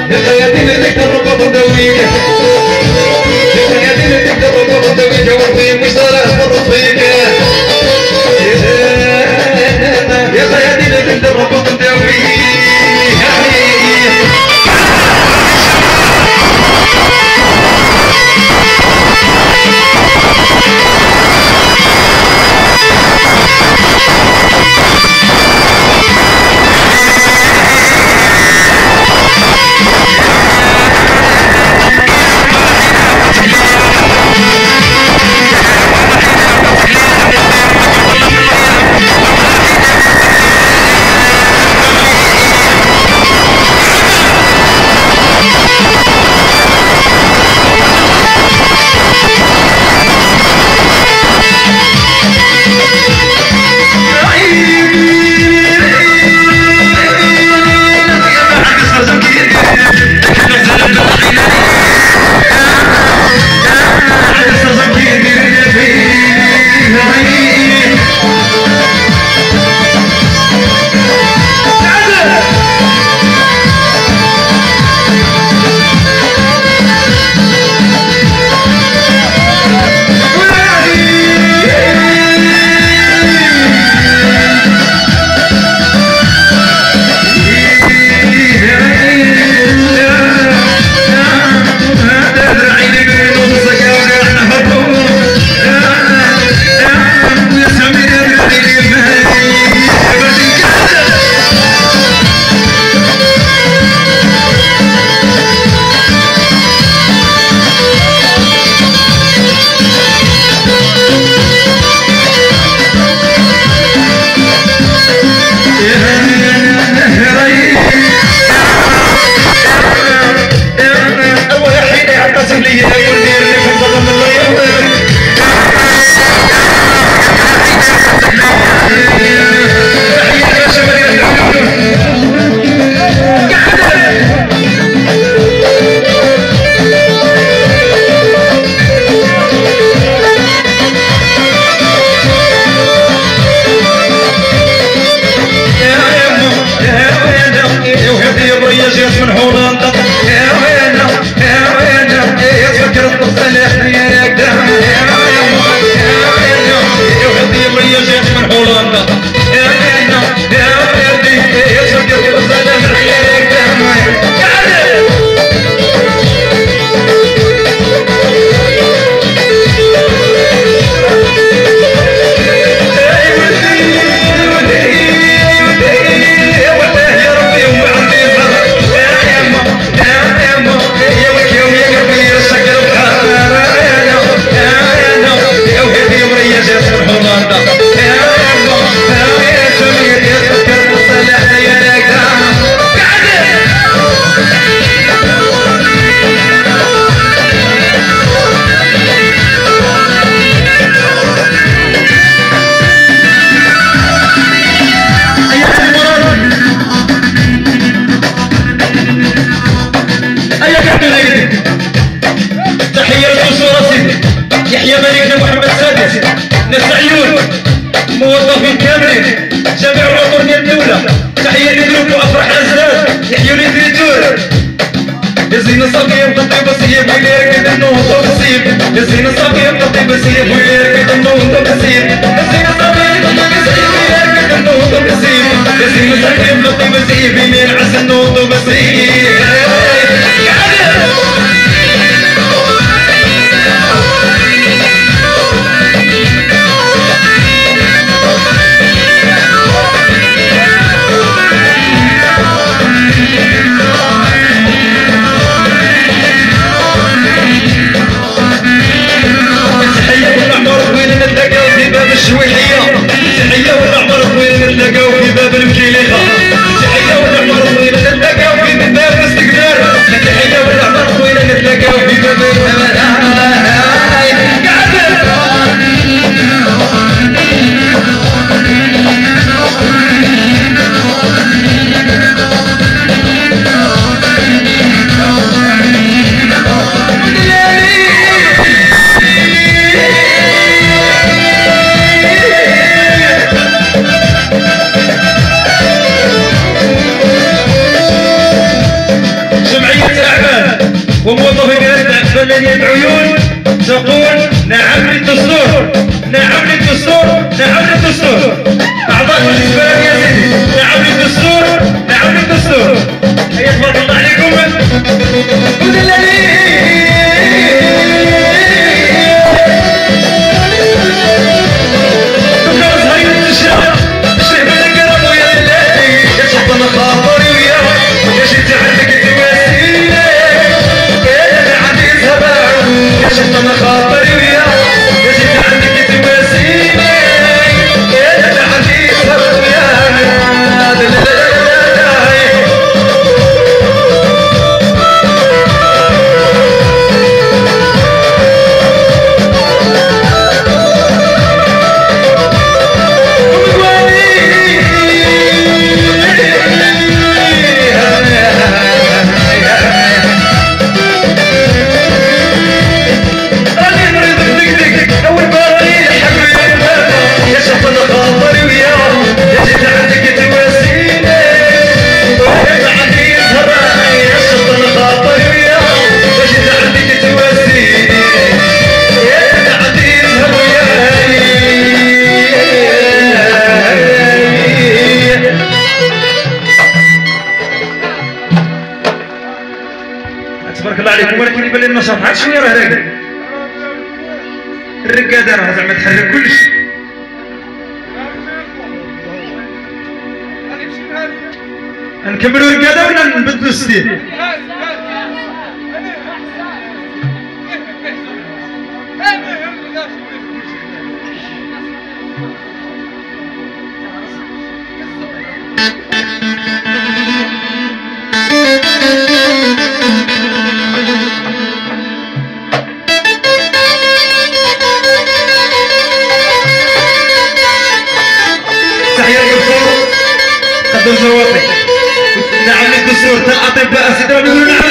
موظفين كاملين جميع العطور ديال الدولة تحية للجروب وأفراح الأزواج يحيوا لي الديتور يا زين الصافية مقطي بسيب ويلي ركد النوضة بسيب يا زين الصافية مقطي بسيب ويلي ركد النوضة بسيب يا زين الصافية مقطي بسيب ويلي ركد النوضة بسيب يا زين الصافية مقطي بسيب ويلي رعس النوضة بسيب الشويحية تحية والعمر طويل نتلاقاو في باب المكيليخة تحية والعمر طويل نتلاقاو في باب الاستقلال وموظفين فنانين عيون تقول نعم للدستور، نعم للدستور، نعم للدستور. أعضاء مجلس البلد يا سيدي، نعم للدستور، نعم للدستور. هيا تبارك الله عليكم. تبارك الله عليكم. ولكن يبان لي النشاط عاد شويه راه راقد الرقاده راه زعما تحرك كلشي. نكملوا الرقاده ولا نبدلوا الستيل؟ نعم للدستور، الأطباء سيدنا